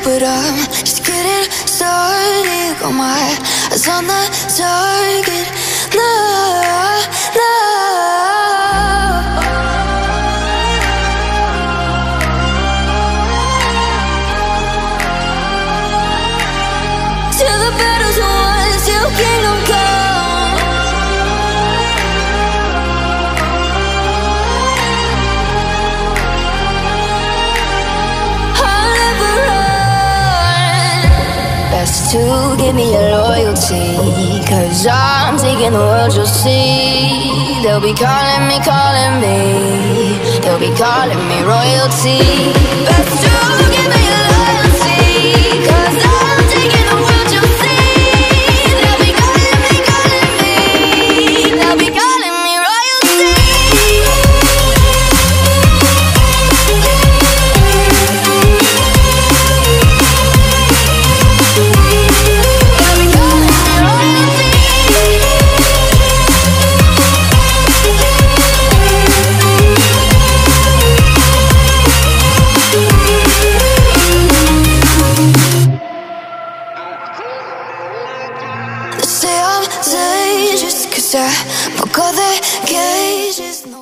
but I'm just getting started. Got my eyes on the target. No, no. Till the battle's won, till kingdom come. I'll never run. Best to give me your loyalty, 'cause I'm taking the world, you'll see. They'll be calling me, they'll be calling me royalty. Best to give me your loyalty, 'cause I'm taking the world, you'll see. They'll be calling me, they'll be calling me royalty. They'll be calling me royalty. They say I'm dangerous 'cause I broke all the cages.